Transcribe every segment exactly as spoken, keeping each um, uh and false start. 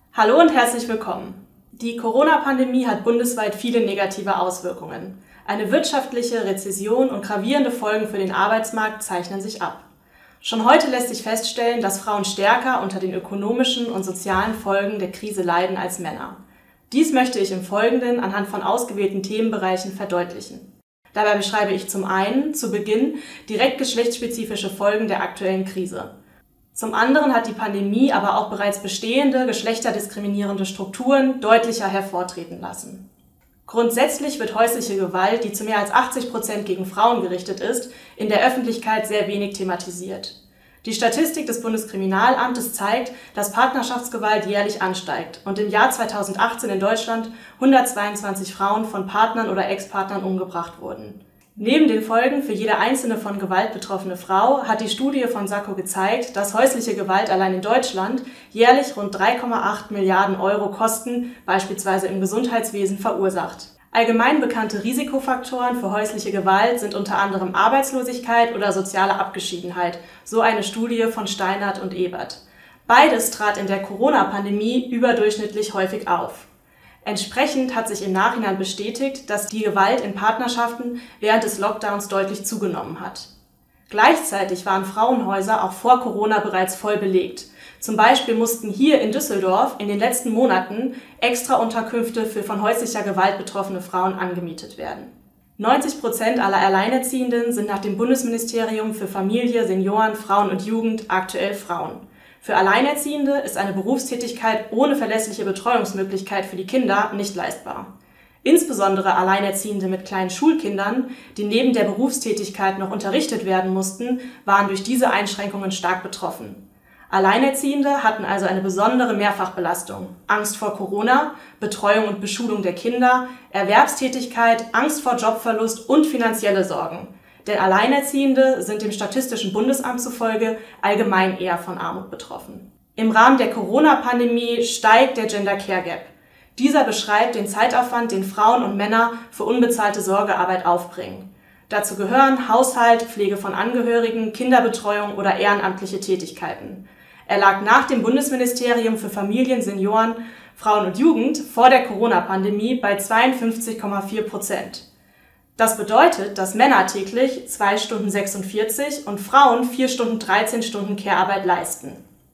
Hallo und herzlich willkommen. Die Corona-Pandemie hat bundesweit viele negative Auswirkungen. Eine wirtschaftliche Rezession und gravierende Folgen für den Arbeitsmarkt zeichnen sich ab. Schon heute lässt sich feststellen, dass Frauen stärker unter den ökonomischen und sozialen Folgen der Krise leiden als Männer. Dies möchte ich im Folgenden anhand von ausgewählten Themenbereichen verdeutlichen. Dabei beschreibe ich zum einen zu Beginn direkt geschlechtsspezifische Folgen der aktuellen Krise. Zum anderen hat die Pandemie aber auch bereits bestehende geschlechterdiskriminierende Strukturen deutlicher hervortreten lassen. Grundsätzlich wird häusliche Gewalt, die zu mehr als achtzig Prozent gegen Frauen gerichtet ist, in der Öffentlichkeit sehr wenig thematisiert. Die Statistik des Bundeskriminalamtes zeigt, dass Partnerschaftsgewalt jährlich ansteigt und im Jahr zweitausendachtzehn in Deutschland hundertzweiundzwanzig Frauen von Partnern oder Ex-Partnern umgebracht wurden. Neben den Folgen für jede einzelne von Gewalt betroffene Frau hat die Studie von SACCO gezeigt, dass häusliche Gewalt allein in Deutschland jährlich rund drei Komma acht Milliarden Euro Kosten, beispielsweise im Gesundheitswesen, verursacht. Allgemein bekannte Risikofaktoren für häusliche Gewalt sind unter anderem Arbeitslosigkeit oder soziale Abgeschiedenheit, so eine Studie von Steinert und Ebert. Beides trat in der Corona-Pandemie überdurchschnittlich häufig auf. Entsprechend hat sich im Nachhinein bestätigt, dass die Gewalt in Partnerschaften während des Lockdowns deutlich zugenommen hat. Gleichzeitig waren Frauenhäuser auch vor Corona bereits voll belegt. Zum Beispiel mussten hier in Düsseldorf in den letzten Monaten extra Unterkünfte für von häuslicher Gewalt betroffene Frauen angemietet werden. neunzig Prozent aller Alleinerziehenden sind nach dem Bundesministerium für Familie, Senioren, Frauen und Jugend aktuell Frauen. Für Alleinerziehende ist eine Berufstätigkeit ohne verlässliche Betreuungsmöglichkeit für die Kinder nicht leistbar. Insbesondere Alleinerziehende mit kleinen Schulkindern, die neben der Berufstätigkeit noch unterrichtet werden mussten, waren durch diese Einschränkungen stark betroffen. Alleinerziehende hatten also eine besondere Mehrfachbelastung: Angst vor Corona, Betreuung und Beschulung der Kinder, Erwerbstätigkeit, Angst vor Jobverlust und finanzielle Sorgen. Denn Alleinerziehende sind dem Statistischen Bundesamt zufolge allgemein eher von Armut betroffen. Im Rahmen der Corona-Pandemie steigt der Gender Care Gap. Dieser beschreibt den Zeitaufwand, den Frauen und Männer für unbezahlte Sorgearbeit aufbringen. Dazu gehören Haushalt, Pflege von Angehörigen, Kinderbetreuung oder ehrenamtliche Tätigkeiten. Er lag nach dem Bundesministerium für Familien, Senioren, Frauen und Jugend vor der Corona-Pandemie bei zweiundfünfzig Komma vier Prozent. Das bedeutet, dass Männer täglich zwei Stunden sechsundvierzig und Frauen vier Stunden dreizehn Stunden Care-Arbeit leisten.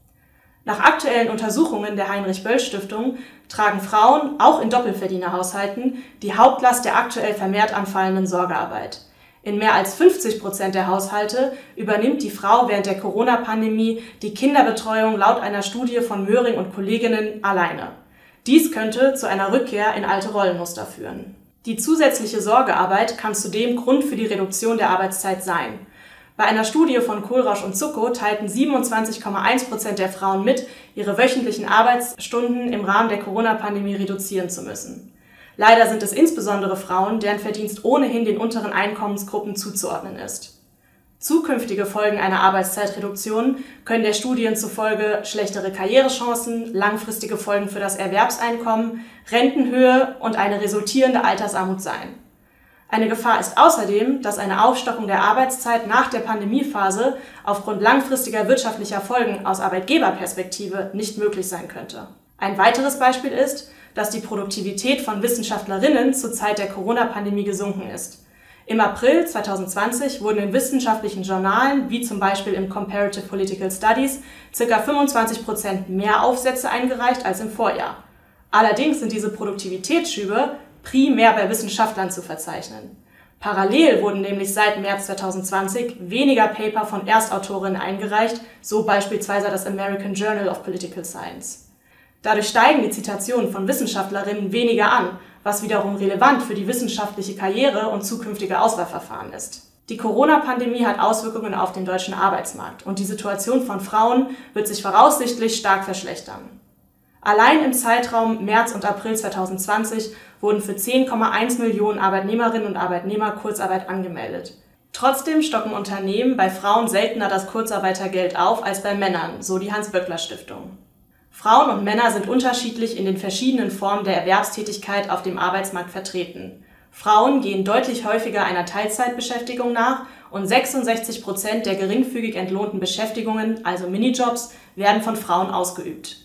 Nach aktuellen Untersuchungen der Heinrich-Böll-Stiftung tragen Frauen, auch in Doppelverdienerhaushalten, die Hauptlast der aktuell vermehrt anfallenden Sorgearbeit. In mehr als fünfzig Prozent der Haushalte übernimmt die Frau während der Corona-Pandemie die Kinderbetreuung laut einer Studie von Möhring und Kolleginnen alleine. Dies könnte zu einer Rückkehr in alte Rollenmuster führen. Die zusätzliche Sorgearbeit kann zudem Grund für die Reduktion der Arbeitszeit sein. Bei einer Studie von Kohlrausch und Zuckow teilten siebenundzwanzig Komma eins Prozent der Frauen mit, ihre wöchentlichen Arbeitsstunden im Rahmen der Corona-Pandemie reduzieren zu müssen. Leider sind es insbesondere Frauen, deren Verdienst ohnehin den unteren Einkommensgruppen zuzuordnen ist. Zukünftige Folgen einer Arbeitszeitreduktion können der Studien zufolge schlechtere Karrierechancen, langfristige Folgen für das Erwerbseinkommen, Rentenhöhe und eine resultierende Altersarmut sein. Eine Gefahr ist außerdem, dass eine Aufstockung der Arbeitszeit nach der Pandemiephase aufgrund langfristiger wirtschaftlicher Folgen aus Arbeitgeberperspektive nicht möglich sein könnte. Ein weiteres Beispiel ist, dass die Produktivität von Wissenschaftlerinnen zur Zeit der Corona-Pandemie gesunken ist. Im April zweitausendzwanzig wurden in wissenschaftlichen Journalen, wie zum Beispiel im Comparative Political Studies, ca. fünfundzwanzig Prozent mehr Aufsätze eingereicht als im Vorjahr. Allerdings sind diese Produktivitätsschübe primär bei Wissenschaftlern zu verzeichnen. Parallel wurden nämlich seit März zweitausendzwanzig weniger Paper von Erstautorinnen eingereicht, so beispielsweise das American Journal of Political Science. Dadurch steigen die Zitationen von Wissenschaftlerinnen weniger an, was wiederum relevant für die wissenschaftliche Karriere und zukünftige Auswahlverfahren ist. Die Corona-Pandemie hat Auswirkungen auf den deutschen Arbeitsmarkt und die Situation von Frauen wird sich voraussichtlich stark verschlechtern. Allein im Zeitraum März und April zweitausendzwanzig wurden für zehn Komma eins Millionen Arbeitnehmerinnen und Arbeitnehmer Kurzarbeit angemeldet. Trotzdem stocken Unternehmen bei Frauen seltener das Kurzarbeitergeld auf als bei Männern, so die Hans-Böckler-Stiftung. Frauen und Männer sind unterschiedlich in den verschiedenen Formen der Erwerbstätigkeit auf dem Arbeitsmarkt vertreten. Frauen gehen deutlich häufiger einer Teilzeitbeschäftigung nach und sechsundsechzig Prozent der geringfügig entlohnten Beschäftigungen, also Minijobs, werden von Frauen ausgeübt.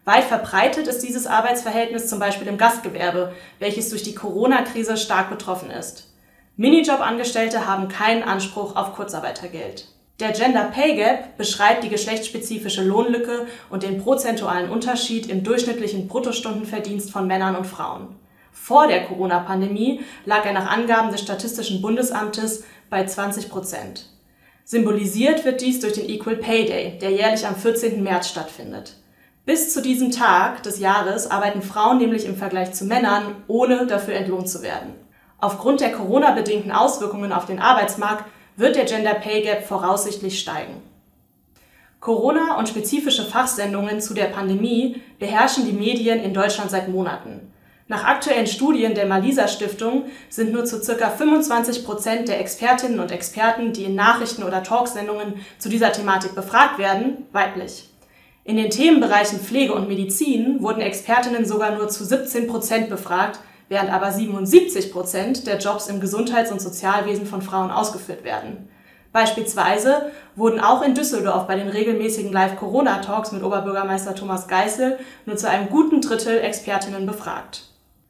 Weit verbreitet ist dieses Arbeitsverhältnis zum Beispiel im Gastgewerbe, welches durch die Corona-Krise stark betroffen ist. Minijob-Angestellte haben keinen Anspruch auf Kurzarbeitergeld. Der Gender Pay Gap beschreibt die geschlechtsspezifische Lohnlücke und den prozentualen Unterschied im durchschnittlichen Bruttostundenverdienst von Männern und Frauen. Vor der Corona-Pandemie lag er nach Angaben des Statistischen Bundesamtes bei zwanzig Prozent. Symbolisiert wird dies durch den Equal Pay Day, der jährlich am vierzehnten März stattfindet. Bis zu diesem Tag des Jahres arbeiten Frauen nämlich im Vergleich zu Männern, ohne dafür entlohnt zu werden. Aufgrund der Corona-bedingten Auswirkungen auf den Arbeitsmarkt wird der Gender Pay Gap voraussichtlich steigen. Corona und spezifische Fachsendungen zu der Pandemie beherrschen die Medien in Deutschland seit Monaten. Nach aktuellen Studien der Malisa-Stiftung sind nur zu ca. fünfundzwanzig Prozent der Expertinnen und Experten, die in Nachrichten- oder Talksendungen zu dieser Thematik befragt werden, weiblich. In den Themenbereichen Pflege und Medizin wurden Expertinnen sogar nur zu siebzehn Prozent befragt, während aber siebenundsiebzig Prozent der Jobs im Gesundheits- und Sozialwesen von Frauen ausgeführt werden. Beispielsweise wurden auch in Düsseldorf bei den regelmäßigen Live-Corona-Talks mit Oberbürgermeister Thomas Geisel nur zu einem guten Drittel Expertinnen befragt.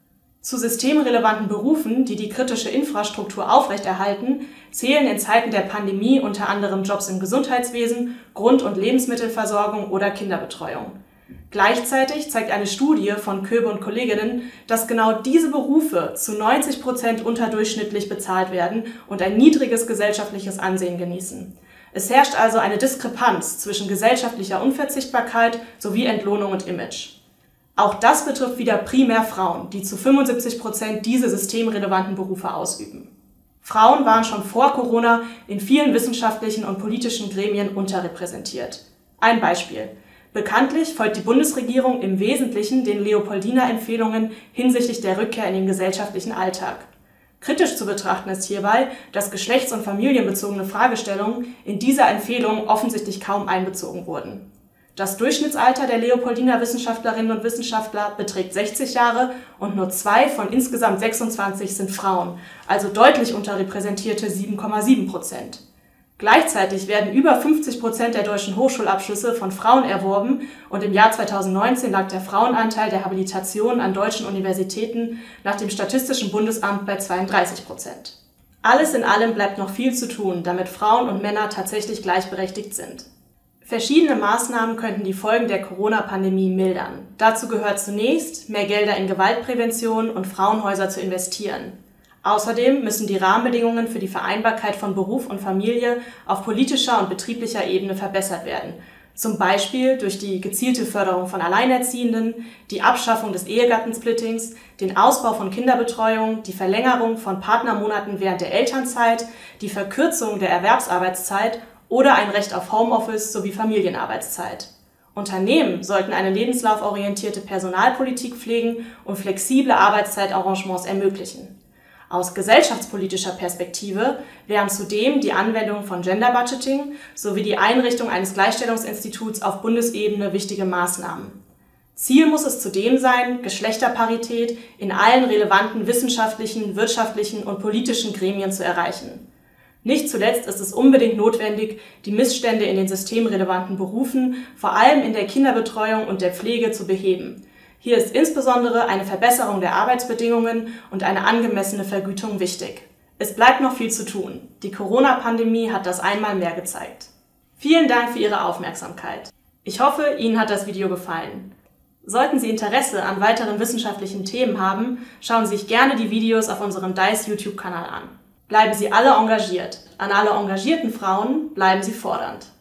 Zu systemrelevanten Berufen, die die kritische Infrastruktur aufrechterhalten, zählen in Zeiten der Pandemie unter anderem Jobs im Gesundheitswesen, Grund- und Lebensmittelversorgung oder Kinderbetreuung. Gleichzeitig zeigt eine Studie von Köbe und Kolleginnen, dass genau diese Berufe zu neunzig Prozent unterdurchschnittlich bezahlt werden und ein niedriges gesellschaftliches Ansehen genießen. Es herrscht also eine Diskrepanz zwischen gesellschaftlicher Unverzichtbarkeit sowie Entlohnung und Image. Auch das betrifft wieder primär Frauen, die zu fünfundsiebzig Prozent diese systemrelevanten Berufe ausüben. Frauen waren schon vor Corona in vielen wissenschaftlichen und politischen Gremien unterrepräsentiert. Ein Beispiel. Bekanntlich folgt die Bundesregierung im Wesentlichen den Leopoldina-Empfehlungen hinsichtlich der Rückkehr in den gesellschaftlichen Alltag. Kritisch zu betrachten ist hierbei, dass geschlechts- und familienbezogene Fragestellungen in dieser Empfehlung offensichtlich kaum einbezogen wurden. Das Durchschnittsalter der Leopoldina-Wissenschaftlerinnen und Wissenschaftler beträgt sechzig Jahre und nur zwei von insgesamt sechsundzwanzig sind Frauen, also deutlich unterrepräsentierte sieben Komma sieben Prozent. Gleichzeitig werden über fünfzig Prozent der deutschen Hochschulabschlüsse von Frauen erworben und im Jahr zweitausendneunzehn lag der Frauenanteil der Habilitationen an deutschen Universitäten nach dem Statistischen Bundesamt bei zweiunddreißig Prozent. Alles in allem bleibt noch viel zu tun, damit Frauen und Männer tatsächlich gleichberechtigt sind. Verschiedene Maßnahmen könnten die Folgen der Corona-Pandemie mildern. Dazu gehört zunächst, mehr Gelder in Gewaltprävention und Frauenhäuser zu investieren. Außerdem müssen die Rahmenbedingungen für die Vereinbarkeit von Beruf und Familie auf politischer und betrieblicher Ebene verbessert werden, zum Beispiel durch die gezielte Förderung von Alleinerziehenden, die Abschaffung des Ehegattensplittings, den Ausbau von Kinderbetreuung, die Verlängerung von Partnermonaten während der Elternzeit, die Verkürzung der Erwerbsarbeitszeit oder ein Recht auf Homeoffice sowie Familienarbeitszeit. Unternehmen sollten eine lebenslauforientierte Personalpolitik pflegen und flexible Arbeitszeitarrangements ermöglichen. Aus gesellschaftspolitischer Perspektive wären zudem die Anwendung von Gender Budgeting sowie die Einrichtung eines Gleichstellungsinstituts auf Bundesebene wichtige Maßnahmen. Ziel muss es zudem sein, Geschlechterparität in allen relevanten wissenschaftlichen, wirtschaftlichen und politischen Gremien zu erreichen. Nicht zuletzt ist es unbedingt notwendig, die Missstände in den systemrelevanten Berufen, vor allem in der Kinderbetreuung und der Pflege, zu beheben. Hier ist insbesondere eine Verbesserung der Arbeitsbedingungen und eine angemessene Vergütung wichtig. Es bleibt noch viel zu tun. Die Corona-Pandemie hat das einmal mehr gezeigt. Vielen Dank für Ihre Aufmerksamkeit. Ich hoffe, Ihnen hat das Video gefallen. Sollten Sie Interesse an weiteren wissenschaftlichen Themen haben, schauen Sie sich gerne die Videos auf unserem D I C E YouTube-Kanal an. Bleiben Sie alle engagiert. An alle engagierten Frauen, bleiben Sie fordernd.